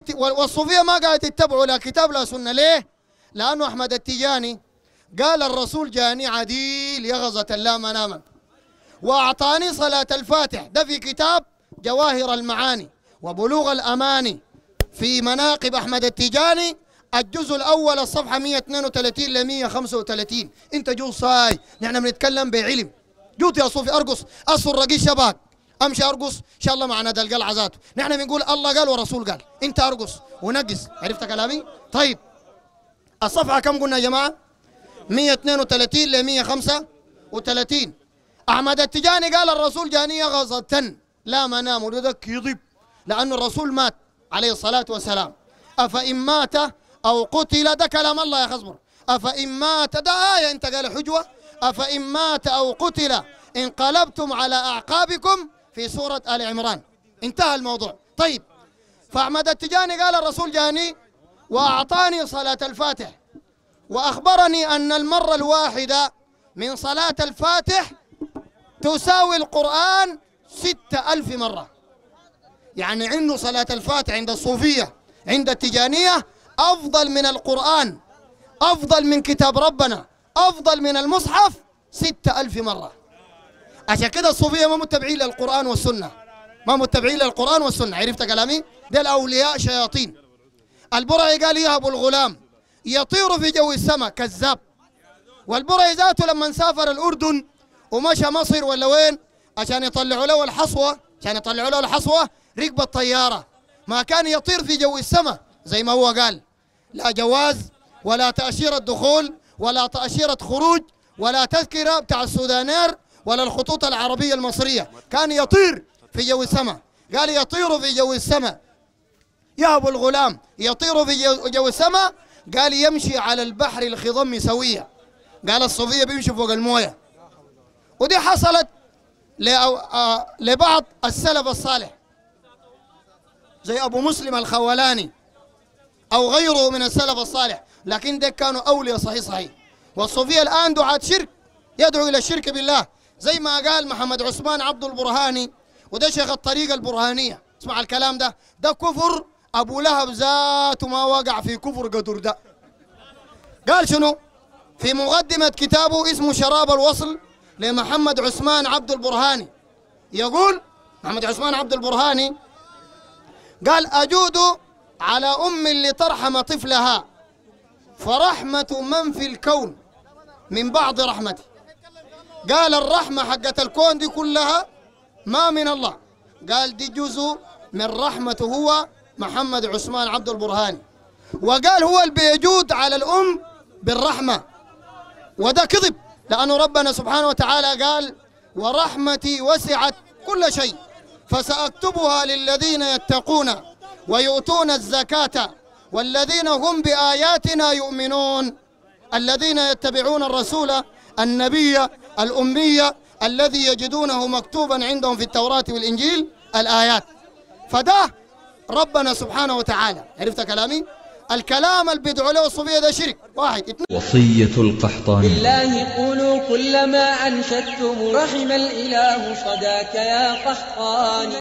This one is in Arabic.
والصوفية ما قاعد يتبعوا لا كتاب لا سنة. ليه؟ لأنه أحمد التجاني قال الرسول جاني عديل يغزة لا مناما وأعطاني صلاة الفاتح، ده في كتاب جواهر المعاني وبلوغ الأماني في مناقب أحمد التجاني الجزء الأول الصفحة 132 ل 135. أنت جو صاي، نحن بنتكلم بعلم. جوت يا صوفي أرقص، أصل رقيش شباك، أمشي أرقص إن شاء الله معنا ده القلعة ذاته. نحن بنقول الله قال ورسول قال، أنت أرقص ونقص. عرفت كلامي؟ طيب الصفحة كم قلنا يا جماعة؟ 132 ل 135. أحمد التجاني قال الرسول جاني يغزة لا منام، وده كذب لأن الرسول مات عليه الصلاة والسلام. أفإن مات أو قتل، ده كلام الله يا خصبر. أفإن مات، ده آية أنت قال حجوة. أفإن مات أو قتل انقلبتم على أعقابكم في سورة آل عمران. انتهى الموضوع. طيب فأحمد التجاني قال الرسول جاني وأعطاني صلاة الفاتح، وأخبرني أن المرة الواحدة من صلاة الفاتح تساوي القرآن 6000 مرة. يعني عنده صلاة الفاتح عند الصوفية عند التجانية أفضل من القرآن، أفضل من كتاب ربنا، أفضل من المصحف 6000 مرة. عشان كده الصوفية ما متبعين للقرآن والسنة، ما متبعين للقرآن والسنة. عرفت كلامي؟ ده الأولياء شياطين. البرعي قال يهب الغلام يطير في جو السماء، كذاب. والبرعي ذاته لما سافر الأردن ومشى مصر ولا وين عشان يطلعوا له الحصوة، ركب الطيارة، ما كان يطير في جو السماء زي ما هو قال. لا جواز ولا تأشيرة دخول ولا تأشيرة خروج ولا تذكرة بتاع السودانير ولا الخطوط العربية المصرية، كان يطير في جو السماء. قال يطير في جو السماء، يهب الغلام يطير في جو السماء. قال يمشي على البحر الخضم سوية. قال الصوفية بيمشي فوق الموية. ودي حصلت لبعض السلف الصالح زي أبو مسلم الخولاني أو غيره من السلف الصالح، لكن ده كانوا أولياء صحيح. والصوفية الآن دعاة شرك، يدعو إلى الشرك بالله، زي ما قال محمد عثمان عبد البرهاني، وده شيخ الطريقة البرهانية. اسمع الكلام ده كفر. أبو لهب ذاته ما وقع في كفر قدر ده. قال شنو؟ في مقدمة كتابه اسمه شراب الوصل لمحمد عثمان عبد البرهاني، يقول محمد عثمان عبد البرهاني قال أجود على أم لترحم طفلها، فرحمة من في الكون من بعض رحمتي. قال الرحمة حقت الكون دي كلها ما من الله، قال دي جزء من رحمته هو محمد عثمان عبد البرهاني. وقال هو اللي بيجود على الأم بالرحمة، وده كذب، لأنه ربنا سبحانه وتعالى قال ورحمتي وسعت كل شيء فسأكتبها للذين يتقون ويؤتون الزكاة والذين هم بآياتنا يؤمنون الذين يتبعون الرسول النبي الأمي الذي يجدونه مكتوبا عندهم في التوراة والإنجيل الآيات. فده ربنا سبحانه وتعالى. عرفت كلامي؟ الكلام اللي بيدعو له الصوفية ده شرك. واحد. وصية القحطاني: بالله قولوا كل ما أنشدتم رحم الإله صداك يا قحطاني.